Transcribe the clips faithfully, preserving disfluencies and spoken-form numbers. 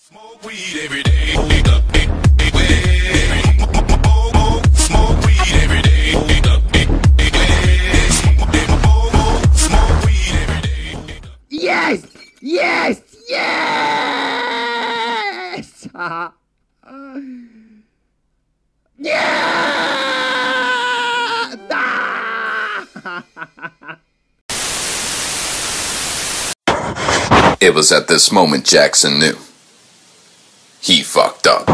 Smoke weed every day. Smoke weed every day. Smoke weed every day. Yes! Yes! Yes! Uh, yeah! Ah! It was at this moment Jackson knew. He fucked up.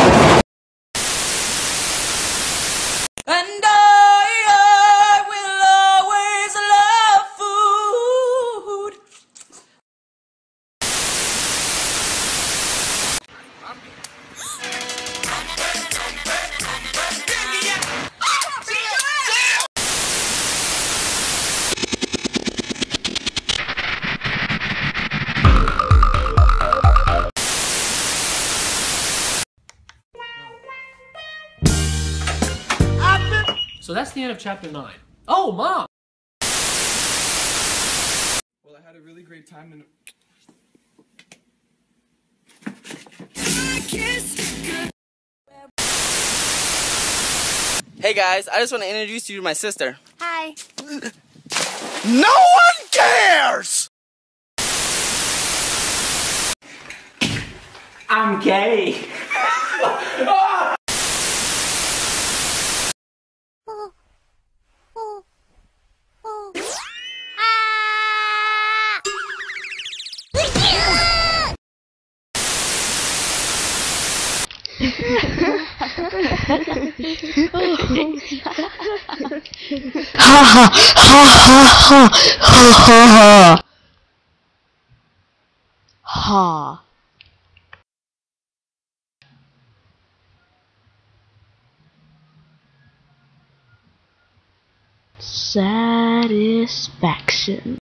And I, I will always love food. So that's the end of chapter nine. Oh, Mom! Well, I had a really great time in... Hey guys, I just want to introduce you to my sister. Hi. No one cares! I'm gay. Ha ha ha ha ha ha ha ha. Satisfaction.